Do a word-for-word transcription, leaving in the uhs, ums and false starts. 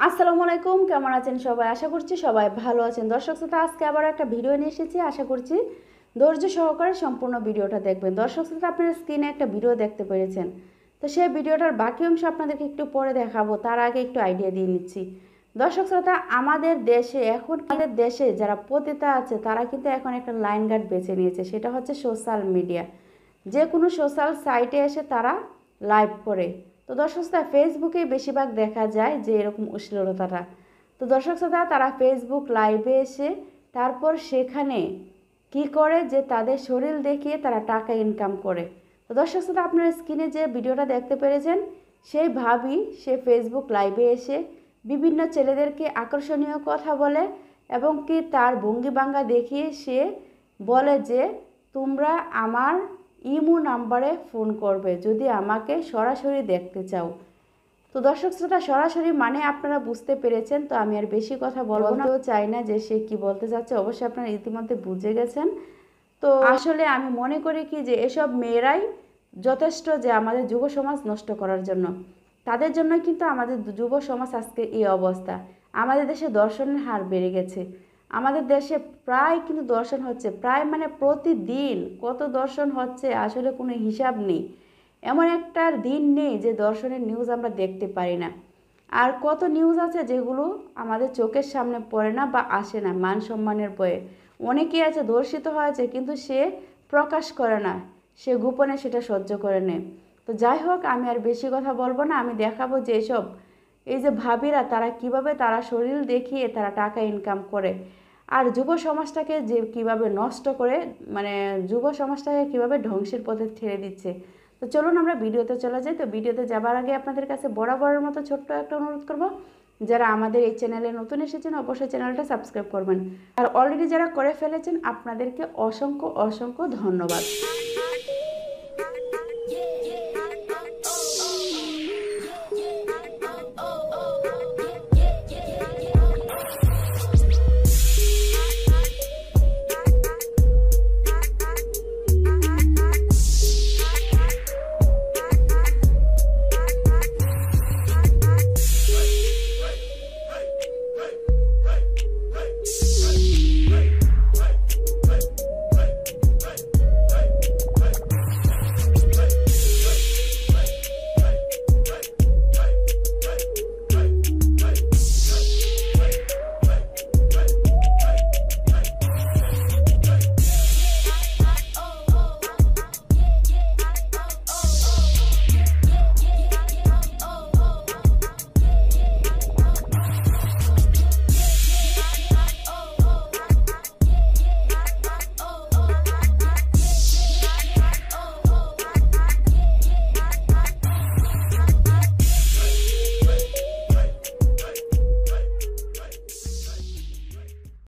আসসালামু আলাইকুম, কেমন আছেন সবাই? আশা করছি সবাই ভালো আছেন। দর্শক শ্রোতা, আজকে আবার একটা ভিডিও নিয়ে এসেছি। আশা করছি ধৈর্য সহকারে সম্পূর্ণ ভিডিওটা দেখবেন। দর্শক শ্রোতা, আপনারা স্ক্রিনে একটা ভিডিও দেখতে পেরেছেন, তো সেই ভিডিওটার বাকি অংশ আপনাদেরকে একটু পরে দেখাবো। তার আগে একটু আইডিয়া দিয়ে নিচ্ছি। দর্শক শ্রোতা, আমাদের দেশে এখন আমাদের দেশে যারা পতিতা আছে তারা কিন্তু এখন একটা লাইন গার্ড বেছে নিয়েছে, সেটা হচ্ছে সোশ্যাল মিডিয়া। যে কোনো সোশ্যাল সাইটে এসে তারা লাইভ করে। তো দর্শক শ্রোতা, ফেসবুকেই বেশিরভাগ দেখা যায় যে এরকম অশ্লীলতাটা। তো দর্শক শ্রোতা, তারা ফেসবুক লাইভে এসে তারপর সেখানে কি করে যে তাদের শরীর দেখিয়ে তারা টাকা ইনকাম করে। তো দর্শক শ্রোতা, আপনার স্ক্রিনে যে ভিডিওটা দেখতে পেরেছেন, সেই ভাবি সে ফেসবুক লাইভে এসে বিভিন্ন ছেলেদেরকে আকর্ষণীয় কথা বলে এবং কি তার ভঙ্গি ভাঙ্গা দেখিয়ে সে বলে যে তোমরা আমার ইমো নাম্বারে ফোন করবে যদি আমাকে সরাসরি দেখতে চাও। তো দর্শক শ্রোতা, সরাসরি মানে আপনারা বুঝতে পেরেছেন। তো আমি আর বেশি কথা বলতেও চাই না যে সে কি বলতে চাচ্ছে, অবশ্যই আপনারা ইতিমধ্যে বুঝে গেছেন। তো আসলে আমি মনে করি কি যে এসব মেয়েরাই যথেষ্ট যে আমাদের যুব সমাজ নষ্ট করার জন্য। তাদের জন্যই কিন্তু আমাদের যুব সমাজ আজকে এই অবস্থা। আমাদের দেশে দর্শনের হার বেড়ে গেছে। আমাদের দেশে প্রায় কিন্তু দর্শন হচ্ছে, প্রায় মানে প্রতিদিন কত দর্শন হচ্ছে আসলে কোনো হিসাব নেই। এমন একটা দিন নেই যে দর্শনের নিউজ আমরা দেখতে পারি না। আর কত নিউজ আছে যেগুলো আমাদের চোখের সামনে পড়ে না বা আসে না মান সম্মানের ভয়ে। অনেকেই আছে ধর্ষিত হয়েছে কিন্তু সে প্রকাশ করে না, সে গোপনে সেটা সহ্য করে নেয়। তো যাই হোক, আমি আর বেশি কথা বলবো না। আমি দেখাবো যে এসব এই যে ভাবিরা তারা কিভাবে তারা শরীর দেখিয়ে তারা টাকা ইনকাম করে আর যুব সমাজটাকে যে কিভাবে নষ্ট করে, মানে যুব সমাজটাকে কিভাবে ধ্বংসের পথে ঠেলে দিচ্ছে। তো চলুন আমরা ভিডিওতে চলে যাই। তো ভিডিওতে যাবার আগে আপনাদের কাছে বরাবরের মতো ছোট্ট একটা অনুরোধ করব, যারা আমাদের এই চ্যানেলে নতুন এসেছেন অবশ্যই চ্যানেলটা সাবস্ক্রাইব করবেন, আর অলরেডি যারা করে ফেলেছেন আপনাদেরকে অসংখ্য অসংখ্য ধন্যবাদ।